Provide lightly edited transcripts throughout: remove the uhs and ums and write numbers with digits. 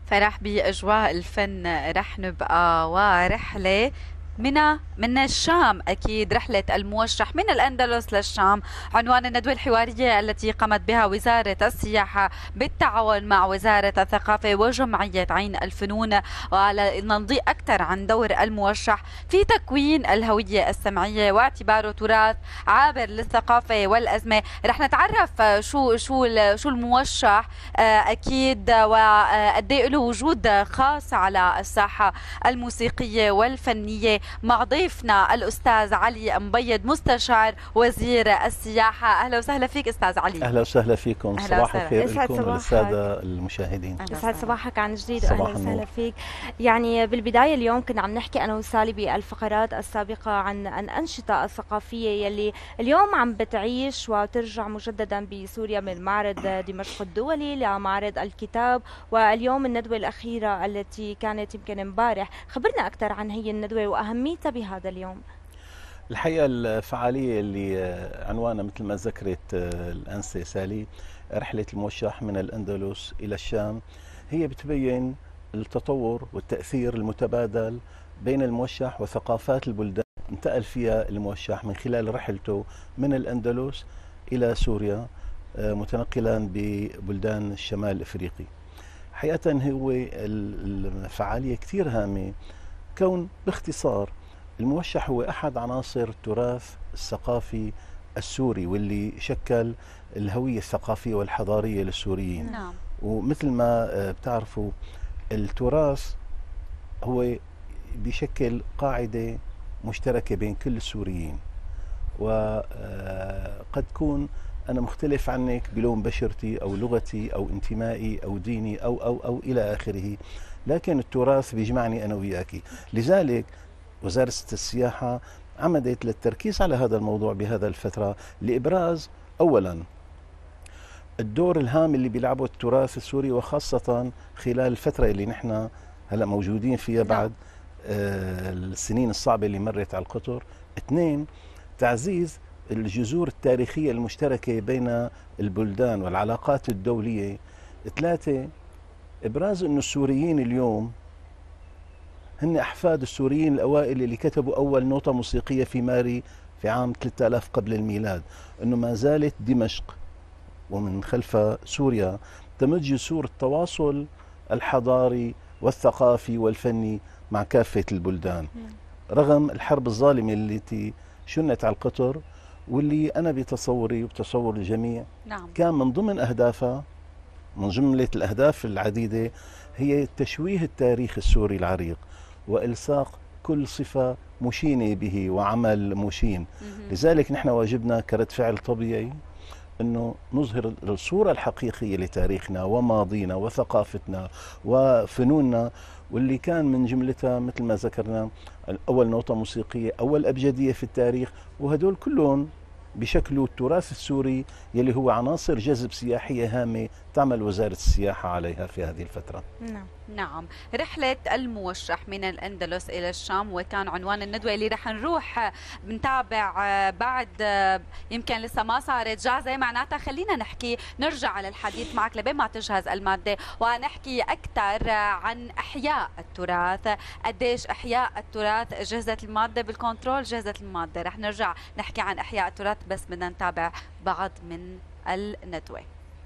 فرح بأجواء الفن رح نبقى ورحلة من الشام. أكيد رحلة الموشح من الأندلس للشام، عنوان الندوة الحوارية التي قامت بها وزارة السياحة بالتعاون مع وزارة الثقافة وجمعية عين الفنون، ولنضيء أكثر عن دور الموشح في تكوين الهوية السمعية واعتباره تراث عابر للثقافة والأزمة. رح نتعرف شو الموشح أكيد، وقد إيه له وجود خاص على الساحة الموسيقية والفنية، مع ضيفنا الأستاذ علي مبيض مستشار وزير السياحة. أهلا وسهلا فيك أستاذ علي. أهلا وسهلا فيكم، أهلا صباح وسهلا. الخير يسعد لكم صباحك. وللسادة المشاهدين. أهلا يسعد وسهلا. صباحك عن جديد صباح واهلا وسهلا النور. فيك. يعني بالبدايه اليوم كنا عم نحكي انا وسالي بالفقرات السابقه عن الانشطه الثقافيه يلي اليوم عم بتعيش وترجع مجددا بسوريا، من معرض دمشق الدولي لمعرض الكتاب، واليوم الندوه الاخيره التي كانت يمكن امبارح. خبرنا اكثر عن هي الندوه واهميتها بهذا اليوم. الحقيقة الفعالية اللي عنوانها مثل ما ذكرت الأنسة سالي، رحلة الموشح من الأندلس إلى الشام، هي بتبين التطور والتأثير المتبادل بين الموشح وثقافات البلدان انتقل فيها الموشح من خلال رحلته من الأندلس إلى سوريا، متنقلا ببلدان الشمال الإفريقي. حقيقة هو الفعالية كثير هامة، كون باختصار الموشح هو أحد عناصر التراث الثقافي السوري، واللي شكل الهوية الثقافية والحضارية للسوريين. نعم. ومثل ما بتعرفوا التراث هو بيشكل قاعدة مشتركة بين كل السوريين، وقد كون أنا مختلف عنك بلون بشرتي أو لغتي أو انتمائي أو ديني أو إلى آخره، لكن التراث بيجمعني أنا وياك. لذلك وزارة السياحة عمدت للتركيز على هذا الموضوع بهذا الفترة، لإبراز أولا الدور الهام اللي بيلعبه التراث السوري، وخاصة خلال الفترة اللي نحن هلأ موجودين فيها بعد السنين الصعبة اللي مرت على القطر. اثنين، تعزيز الجذور التاريخية المشتركة بين البلدان والعلاقات الدولية. ثلاثة، إبراز أن السوريين اليوم هن أحفاد السوريين الأوائل اللي كتبوا أول نوتة موسيقية في ماري في عام 3000 قبل الميلاد، أنه ما زالت دمشق ومن خلفها سوريا تمد جسور التواصل الحضاري والثقافي والفني مع كافة البلدان، رغم الحرب الظالمة التي شنت على القطر، واللي أنا بتصوري وبتصور الجميع نعم. كان من ضمن أهدافها، من جملة الأهداف العديدة، هي تشويه التاريخ السوري العريق وإلصاق كل صفة مشينة به وعمل مشين. لذلك نحن واجبنا كرد فعل طبيعي أنه نظهر الصورة الحقيقية لتاريخنا وماضينا وثقافتنا وفنوننا، واللي كان من جملتها مثل ما ذكرنا أول نوتة موسيقية، أول أبجدية في التاريخ، وهدول كلهم بشكل التراث السوري يلي هو عناصر جذب سياحية هامة تعمل وزارة السياحة عليها في هذه الفترة. نعم. نعم. رحلة الموشح من الأندلس إلى الشام، وكان عنوان الندوة اللي رح نروح بنتابع بعد. يمكن لسه ما صارت جاهزة، معناتها خلينا نحكي نرجع على الحديث معك لبين ما تجهز المادة، ونحكي أكثر عن إحياء التراث. قديش إحياء التراث؟ جهزت المادة بالكنترول؟ جهزت المادة. رح نرجع نحكي عن إحياء التراث، بس بدنا نتابع بعض من الندوة.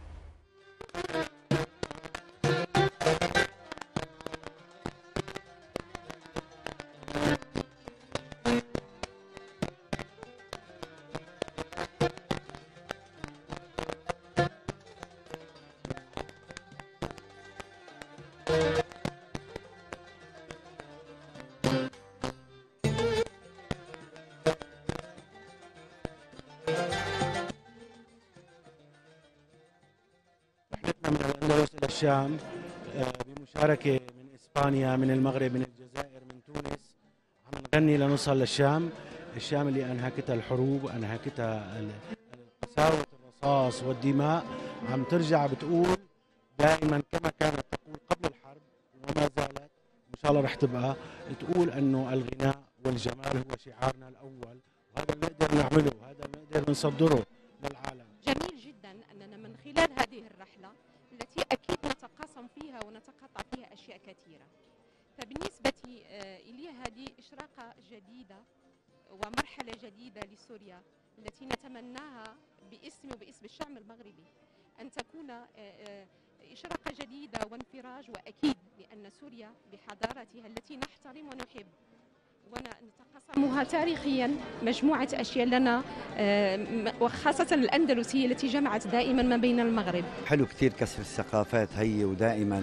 من الأندلس إلى الشام بمشاركة من إسبانيا، من المغرب، من الجزائر، من تونس. عم نغني لنوصل للشام، الشام اللي أنهكتها الحروب وأنهكتها قساوة الرصاص والدماء. عم ترجع بتقول دائما كما كانت تقول قبل الحرب وما زالت، إن شاء الله رح تبقى تقول أنه الغناء والجمال هو شعارنا الأول، وهذا اللي نقدر نعمله، وهذا اللي نقدر نصدره للعالم. جميل جدا أننا من خلال هذه الرحلة التي أكيد نتقاسم فيها ونتقاسم تتقطع فيها أشياء كثيرة. فبالنسبة إلي هذه إشراقة جديدة ومرحلة جديدة لسوريا التي نتمناها باسمي وباسم الشعب المغربي أن تكون إشراقة جديدة وانفراج، وأكيد لأن سوريا بحضارتها التي نحترم ونحب ونتقاسمها تاريخيا مجموعة أشياء لنا، وخاصة الأندلس هي التي جمعت دائما ما بين المغرب. حلو كتير كسر الثقافات هي، ودائما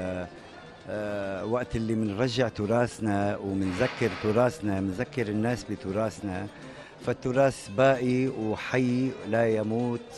وقت اللي منرجع تراثنا ومنذكر تراثنا منذكر الناس بتراثنا، فالتراث باقي وحي لا يموت،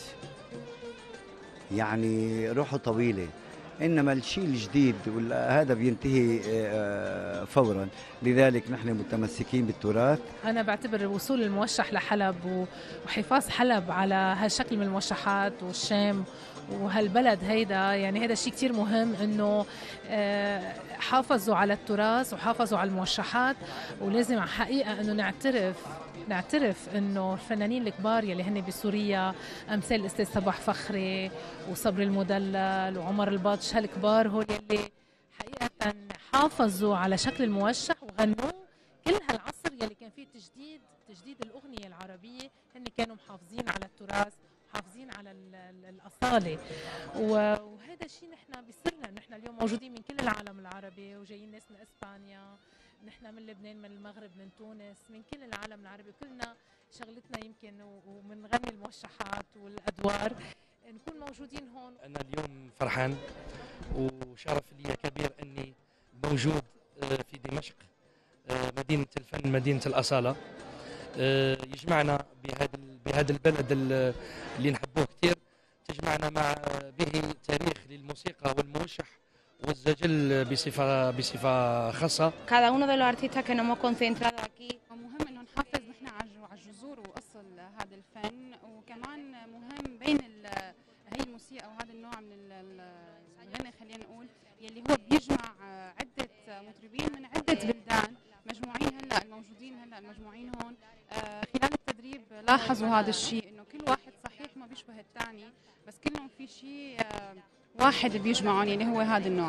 يعني روحه طويلة. إنما الشيء الجديد هذا بينتهي فورا، لذلك نحن متمسكين بالتراث. أنا بعتبر وصول الموشح لحلب وحفاظ حلب على هالشكل من الموشحات والشام وهالبلد هيدا، يعني هذا شيء كتير مهم، إنه حافظوا على التراث وحافظوا على الموشحات. ولازم حقيقة إنه نعترف إنه الفنانين الكبار يلي هن بسوريا أمثال الأستاذ صباح فخري وصبري المدلل وعمر البطش، هالكبار هول يلي حقيقة حافظوا على شكل الموشح وغنوا كل هالعصر يلي كان فيه تجديد الأغنية العربية. هن كانوا محافظين على التراث، محافظين على الأصالة، وهذا الشيء نحن بيسرنا. نحن اليوم موجودين من كل العالم العربي، وجايين ناس من إسبانيا، نحن من لبنان، من المغرب، من تونس، من كل العالم العربي، كلنا شغلتنا يمكن ومنغني الموشحات والأدوار نكون موجودين هون. أنا اليوم فرحان وشرف لي كبير أني موجود في دمشق، مدينة الفن، مدينة الأصالة. يجمعنا بهذا البلد اللي نحبوه كثير، تجمعنا مع به تاريخ للموسيقى والموشح والزجل بصفة خاصة. Cada uno de los artistas que nos hemos concentrado aquí. مهم انه نحافظ نحن على الجذور واصل هذا الفن، وكمان مهم بين هي الموسيقى وهذا النوع من الغنى، خلينا نقول يلي هو بيجمع عدة مطربين من عدة بلدان مجموعين هلا الموجودين هون. خلال التدريب لاحظوا هذا الشيء، انه كل واحد صحيح ما بيشبه الثاني، بس كلهم في شيء واحد بيجمعهم، يعني هو هذا النوع.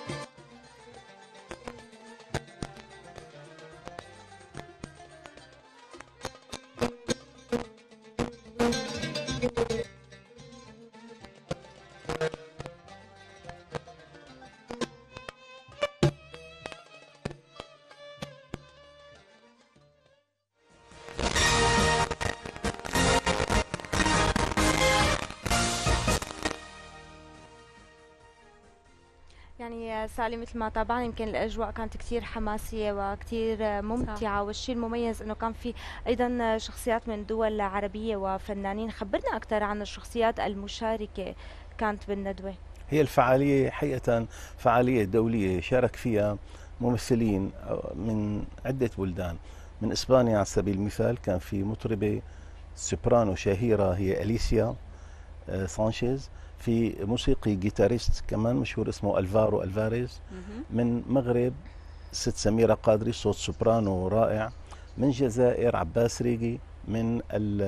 يعني سالي، مثل ما تابعنا يمكن الأجواء كانت كتير حماسية وكتير ممتعة، والشيء المميز أنه كان في أيضا شخصيات من دول عربية وفنانين. خبرنا أكثر عن الشخصيات المشاركة كانت بالندوة. هي الفعالية حقيقة فعالية دولية شارك فيها ممثلين من عدة بلدان. من إسبانيا على سبيل المثال كان في مطربة سوبرانو شهيرة هي أليسيا سانشيز، في موسيقي جيتاريست كمان مشهور اسمه ألفارو ألفاريز. من مغرب ست سميرة قادري، صوت سوبرانو رائع. من جزائر عباس ريقي. من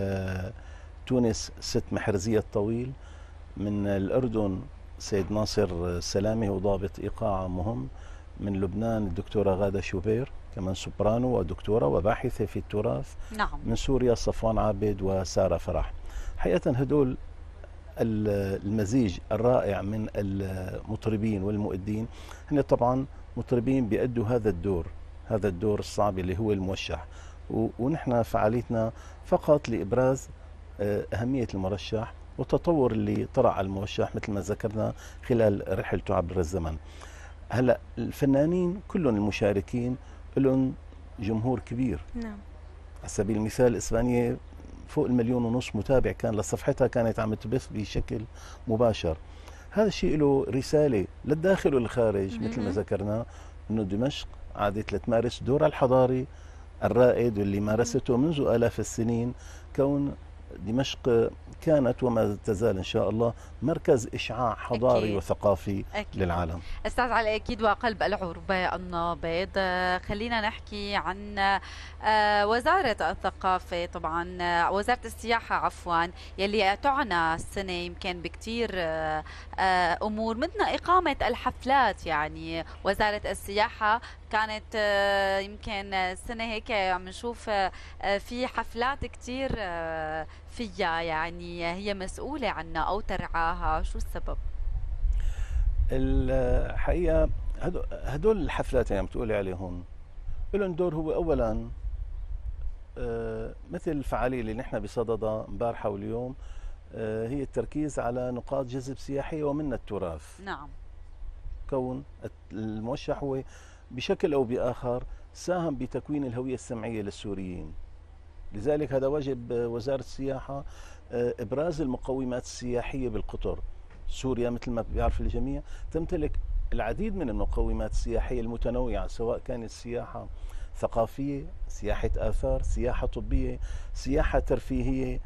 تونس ست محرزية الطويل. من الأردن سيد ناصر سلامي، هو ضابط إيقاع مهم. من لبنان الدكتورة غادة شوبير، كمان سوبرانو ودكتورة وباحثة في التراث. نعم. من سوريا صفوان عابد وسارة فرح. حقيقة هدول المزيج الرائع من المطربين والمؤدين، هن طبعا مطربين بيأدوا هذا الدور الصعب اللي هو الموشح. ونحن فعاليتنا فقط لإبراز أهمية المرشح والتطور اللي طرأ على الموشح مثل ما ذكرنا خلال رحلته عبر الزمن. هلا الفنانين كلهم المشاركين لهم جمهور كبير. نعم. على سبيل المثال إسبانيا فوق 1.5 مليون متابع كان لصفحتها، كانت عم تبث بشكل مباشر. هذا الشيء له رسالة للداخل والخارج مثل ما ذكرنا، انه دمشق عادت لتمارس دورها الحضاري الرائد واللي مارسته منذ آلاف السنين، كون دمشق كانت وما تزال إن شاء الله مركز إشعاع حضاري أكيد. وثقافي أكيد. للعالم. أستاذ علي، أكيد وقلب العربة النابض. خلينا نحكي عن وزارة الثقافة، طبعا وزارة السياحة عفوا، يلي تعنى السنة يمكن بكتير أمور مثل إقامة الحفلات. يعني وزارة السياحة كانت يمكن السنة هيك عم نشوف في حفلات كتير فيها، يعني هي مسؤولة عنها أو ترعاها. شو السبب؟ الحقيقة هدول الحفلات اللي عم تقولي عليهم لهم دور. هو أولا مثل الفعالية اللي نحن بصددها امبارحة واليوم، هي التركيز على نقاط جذب سياحية ومنها التراث. نعم. كون الموشح هو بشكل أو بآخر ساهم بتكوين الهوية السمعية للسوريين، لذلك هذا واجب وزارة السياحة إبراز المقومات السياحية بالقطر. سوريا مثل ما بيعرف الجميع تمتلك العديد من المقومات السياحية المتنوعة، سواء كانت سياحة ثقافية، سياحة آثار، سياحة طبية، سياحة ترفيهية،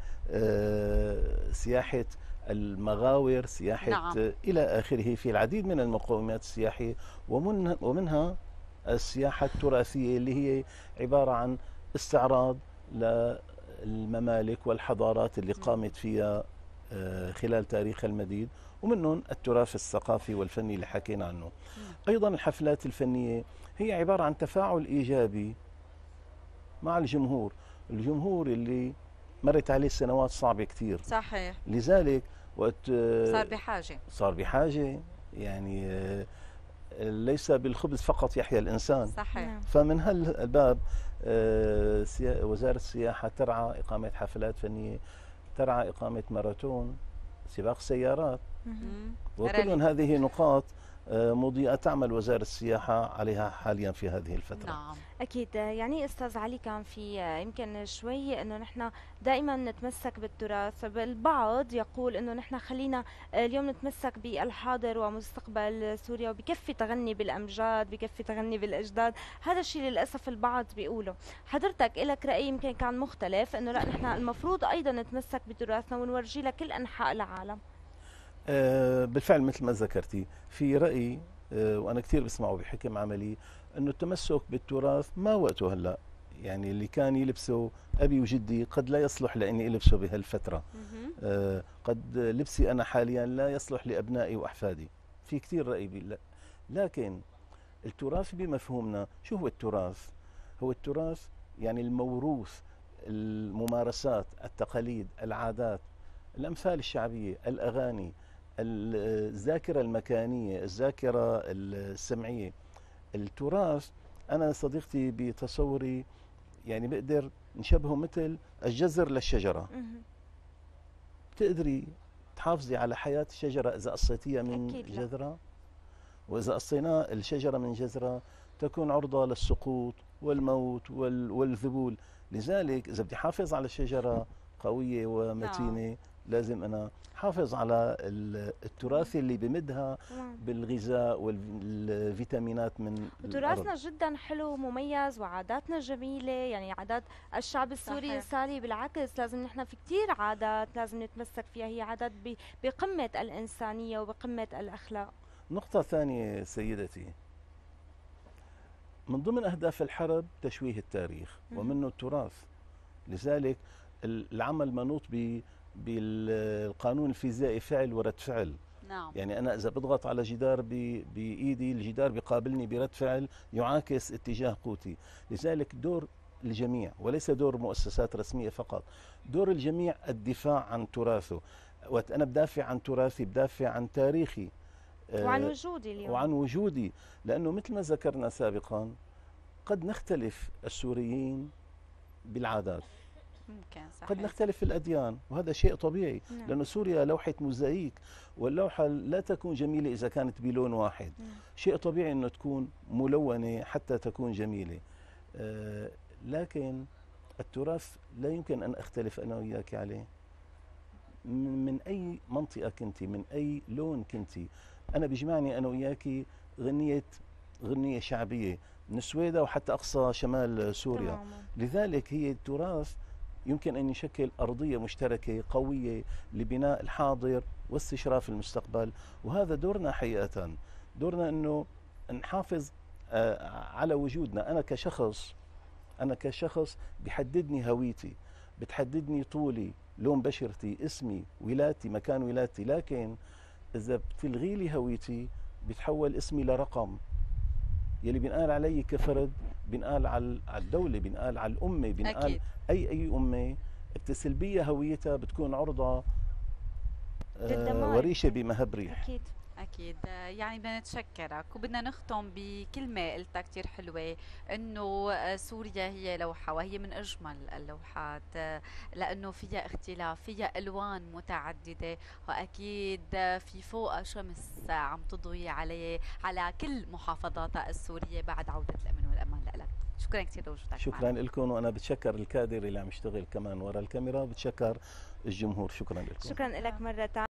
سياحة المغاور، سياحة نعم. إلى آخره. في العديد من المقومات السياحية، ومنها السياحة التراثية اللي هي عبارة عن استعراض للممالك والحضارات اللي قامت فيها خلال تاريخ المديد، ومنهم التراث الثقافي والفني اللي حكينا عنه. أيضا الحفلات الفنية هي عبارة عن تفاعل إيجابي مع الجمهور اللي مرت عليه سنوات صعبة كتير. صحيح. لذلك وقت صار بحاجة يعني ليس بالخبز فقط يحيا الإنسان. صحيح. فمن هالباب وزارة السياحة ترعى إقامة حفلات فنية، ترعى إقامة ماراثون، سباق سيارات، وكل من هذه نقاط مضيئة تعمل وزارة السياحة عليها حاليا في هذه الفترة. نعم. أكيد. يعني أستاذ علي، كان في يمكن شوي أنه نحن دائما نتمسك بالتراث. البعض يقول أنه نحن خلينا اليوم نتمسك بالحاضر ومستقبل سوريا، وبكفي تغني بالأمجاد، بكفي تغني بالأجداد. هذا الشيء للأسف البعض بيقوله. حضرتك لك رأي يمكن كان مختلف، أنه لا نحن المفروض أيضا نتمسك بتراثنا ونورجيه لكل أنحاء العالم. بالفعل مثل ما ذكرتي، في رأي وأنا كثير بسمعه بحكم عملي، أنه التمسك بالتراث ما وقته هلأ. يعني اللي كان يلبسه أبي وجدي قد لا يصلح لأني ألبسه بهالفترة. قد لبسي أنا حاليا لا يصلح لأبنائي وأحفادي. في كثير رأي لا. لكن التراث بمفهومنا، شو هو التراث؟ هو التراث يعني الموروث، الممارسات، التقاليد، العادات، الأمثال الشعبية، الأغاني، الذاكرة المكانية، الذاكرة السمعية. التراث أنا صديقتي بتصوري يعني بقدر نشبهه مثل الجذر للشجرة. بتقدري تحافظي على حياة الشجرة إذا قصيتيها من جذرها، وإذا قصينا الشجرة من جذرها تكون عرضة للسقوط والموت والذبول. لذلك إذا بدي حافظ على الشجرة قوية ومتينة لازم أنا حافظ على التراث اللي بمدها بالغذاء والفيتامينات من تراثنا جدا حلو ومميز، وعاداتنا جميلة. يعني عادات الشعب السوري سالي، بالعكس لازم نحن في كتير عادات لازم نتمسك فيها، هي عادات بقمة الإنسانية وبقمة الأخلاق. نقطة ثانية سيدتي، من ضمن أهداف الحرب تشويه التاريخ ومنه التراث. لذلك العمل منوط بالقانون الفيزيائي فعل ورد فعل. نعم. يعني أنا إذا بضغط على جدار بإيدي، الجدار بيقابلني برد فعل يعاكس اتجاه قوتي. لذلك دور الجميع وليس دور مؤسسات رسمية فقط، دور الجميع الدفاع عن تراثه. وقت أنا بدافع عن تراثي بدافع عن تاريخي وعن وجودي اليوم، وعن وجودي، لأنه مثل ما ذكرنا سابقا قد نختلف السوريين بالعادات، ممكن صحيح. قد نختلف في الأديان، وهذا شيء طبيعي. لأنه سوريا لوحة موزاييك، واللوحة لا تكون جميلة إذا كانت بلون واحد. شيء طبيعي أنه تكون ملونة حتى تكون جميلة. لكن التراث لا يمكن أن أختلف أنا وياك عليه. من أي منطقة كنتي، من أي لون كنتي، أنا بيجمعني أنا وياكي غنية شعبية من السويدة وحتى أقصى شمال سوريا. لذلك هي التراث يمكن أن يشكل أرضية مشتركة قوية لبناء الحاضر واستشراف المستقبل. وهذا دورنا حقيقة، دورنا أنه نحافظ على وجودنا. أنا كشخص بيحددني هويتي، بتحددني طولي، لون بشرتي، اسمي، ولادتي، مكان ولادتي. لكن إذا بتلغي لي هويتي بيتحول اسمي لرقم. يلي بينقال علي كفرد بينقال على الدولة، بينقال على الأمة، بينقال أكيد. أي أمة بتتصل بيها هويتها بتكون عرضة وريشة بمهب ريح. أكيد. أكيد. يعني بدنا نتشكرك وبدنا نختم بكلمة قلتها كتير حلوة، إنه سوريا هي لوحة وهي من أجمل اللوحات، لأنه فيها اختلاف، فيها ألوان متعددة، وأكيد في فوقها شمس عم تضوي على كل محافظاتها السورية بعد عودة الأمن والأمان لك. شكرا كثير لوجودك. شكرا لكم، وأنا بتشكر الكادر اللي عم يشتغل كمان ورا الكاميرا، وبتشكر الجمهور. شكرا لكم. شكرا لك مرة